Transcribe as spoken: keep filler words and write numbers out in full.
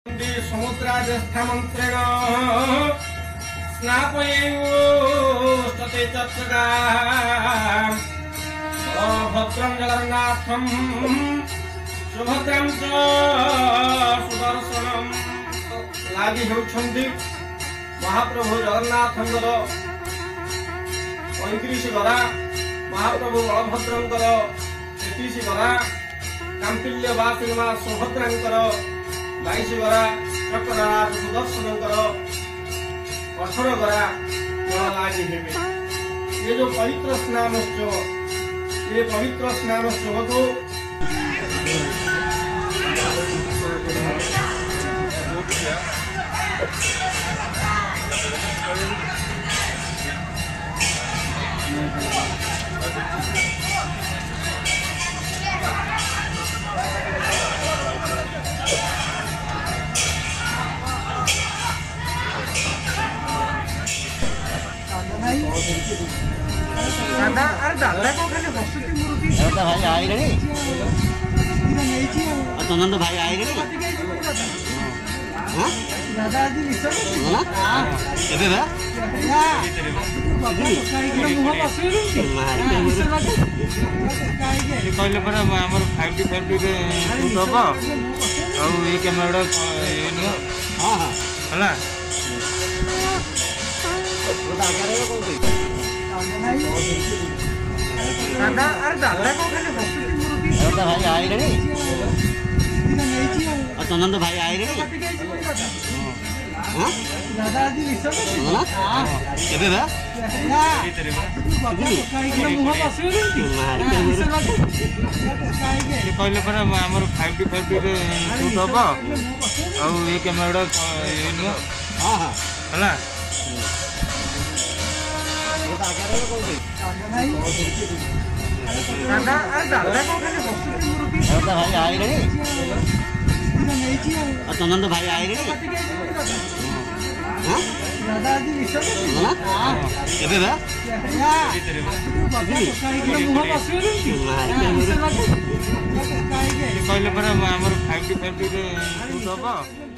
समुद्राजस्थमन्त्रेण स्नापयेयुस्ते चर्चका भद्रं जगन्नाथं सुभद्रं च सुदर्शनं लागि हेउछन्ति महाप्रभु जगन्नाथंकर पैंतीस गरा महाप्रभु बलभद्रंकर तेतीस गरा कांपिल्य बासिनी मां सुभद्रांकर बाईस गरा चक्रराज सुदर्शनकर अठर गरा लागि हेबे। ये जो पवित्र स्नानोत्सव ये पवित्र स्नानोत्सव को दादा अरे दादा को खाली बसुती मुरुती दादा भाई आई रे चंदन भाई आई रे हां दादा आज निसो ना एबे बा मुह बसुरू ये कहले पर हमर फाइव डी फाइव डी रे शूट हो और ये कैमरा ये नो हां हां हला दादा अरे दादा को खाली बसुती मुरुती दादा भाई आई रे चंदन भाई आई रे हां दादा आज निसो ना एबे बा मुह बसुरू ये कहले पर हमर फाइव डी फाइव डी रे शूट हो और ये कैमरा ये नो हां हां हला दादा अरे दादा को खाली बसुती मुरुती दादा भाई आई रे चंदन भाई आई रे हां दादा आज निसो ना एबे बा मुह बसुरू ये कहले पर हमर फाइव डी फाइव डी रे शूट हो